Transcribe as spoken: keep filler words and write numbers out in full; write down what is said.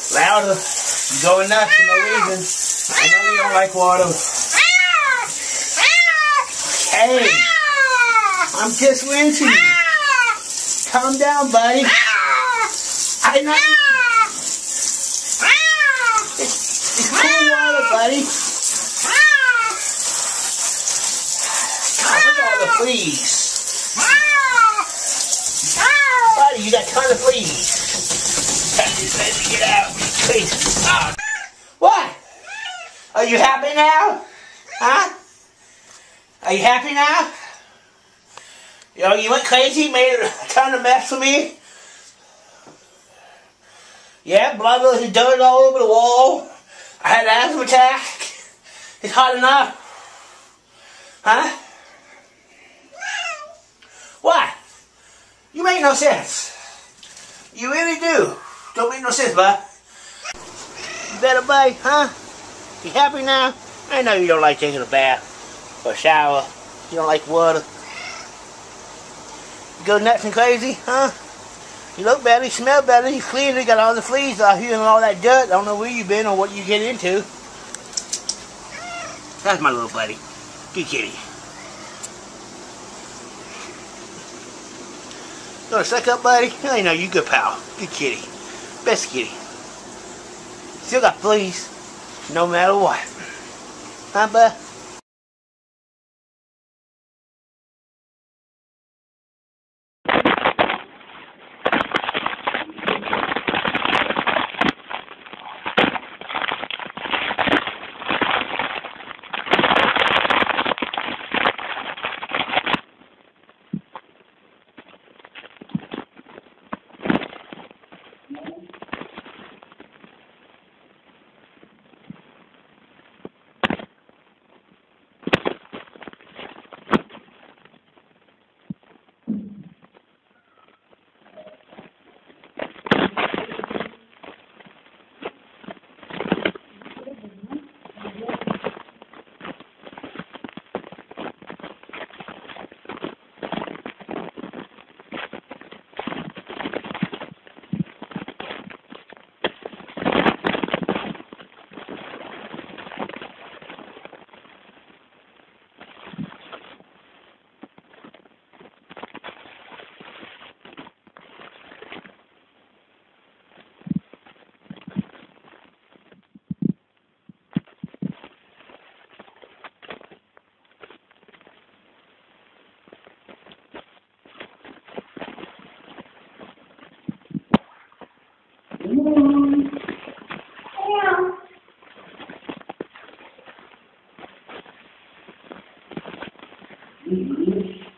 Louder. You're going nuts for no reason. I know you don't like water. Hey, I'm just rinsing you. Calm down, buddy. I know. It's, it's cool water, buddy. God, look at all the fleas. Buddy, you got tons of fleas. Let me get out. Please. Oh. What? Are you happy now? Huh? Are you happy now? You know, you went crazy, made a ton of mess for me. Yeah, blood was dirt all over the wall. I had an asthma attack. It's hot enough. Huh? What? You make no sense. You really do. Don't make no sense, bud. You better, buddy, huh? You happy now? I know you don't like taking a bath or a shower. You don't like water. You go nuts and crazy, huh? You look better, you smell better, you clean, you got all the fleas out here and all that dirt. I don't know where you've been or what you get into. That's my little buddy. Good kitty. You wanna suck up, buddy? I know you good pal. Good kitty. Best kitty. Still got fleas, no matter what. Huh, bud? Mm-hmm.